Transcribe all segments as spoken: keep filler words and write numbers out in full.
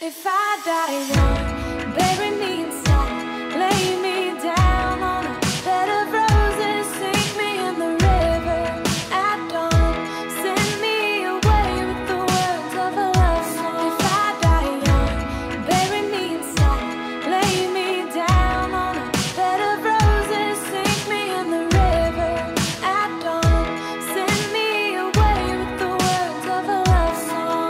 If I die young, bury me in song, lay me down on a bed of roses, sink me in the river at dawn, send me away with the words of a love song. If I die young, bury me in song, lay me down on a bed of roses, sink me in the river at dawn, send me away with the words of a love song.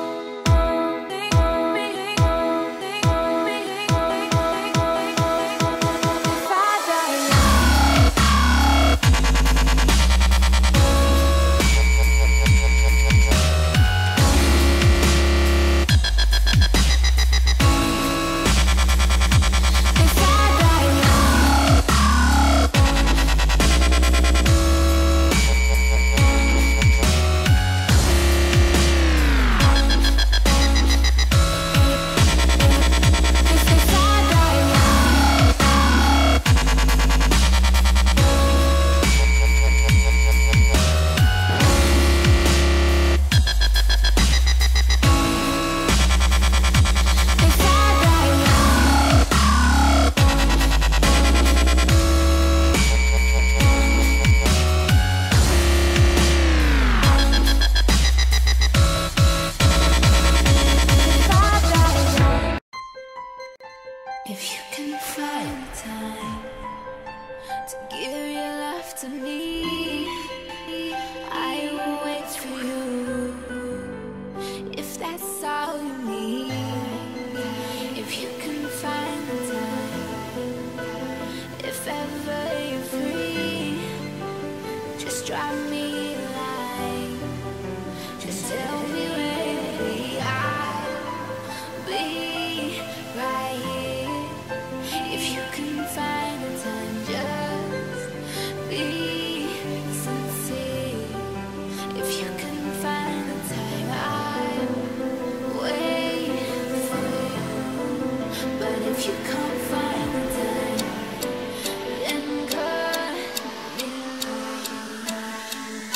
If you can find time to give your love to me, I will wait for you. If that's all you need, if you can find the time, if ever you're free, just drop me a line. Just tell me where we are. Be right here. If you can find the time, just be sincere. If you can find the time, I'll wait for you. But if you can't find the time, then cut me loose.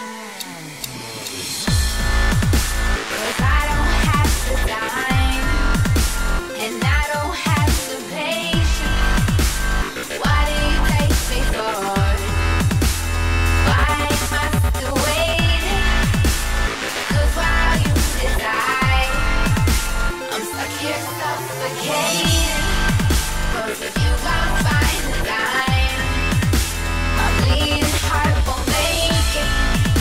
'Cause I don't have the time, and I don't have the patience. Why do you take me for? Why am I still waiting? 'Cause while you decide, I'm stuck here suffocating. 'Cause if you can't find the time, my bleeding heart won't make it.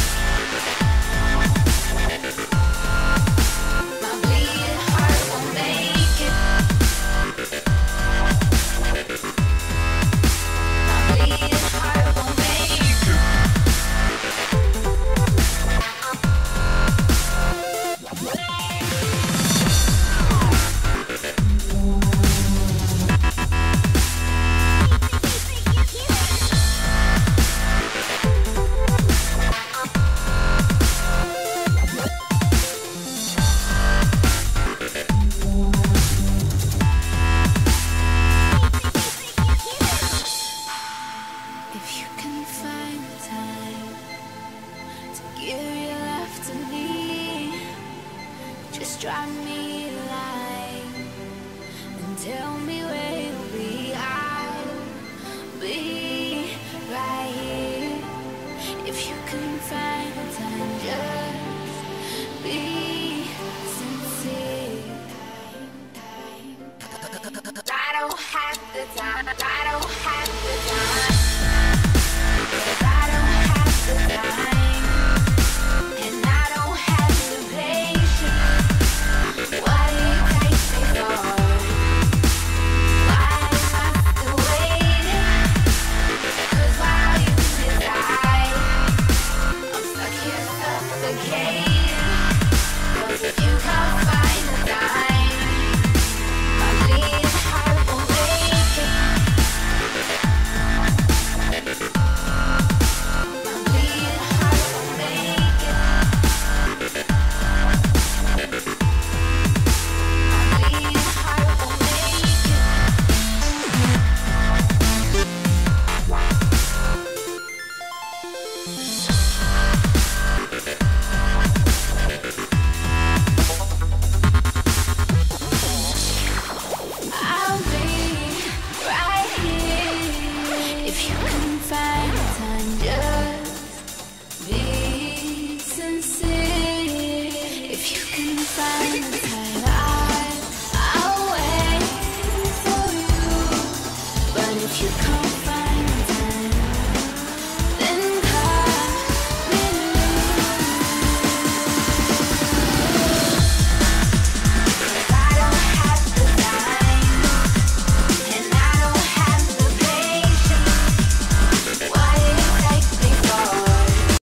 My bleeding heart won't make it. My bleeding heart won't make it. If you can find the time to give your love to me, just drop me a line and tell me where you'll be. I'll be right here. If you can find the time, just be sincere. I don't have the time. I don't have the time. I don't have the time, and I don't have the patience. Why do you take me for? Why am I still waiting? 'Cause while you decide, I'm stuck here suffocating. 'Cause if you can't find the time, my bleeding heart won't make it. silence, I'll wait for you. But if you come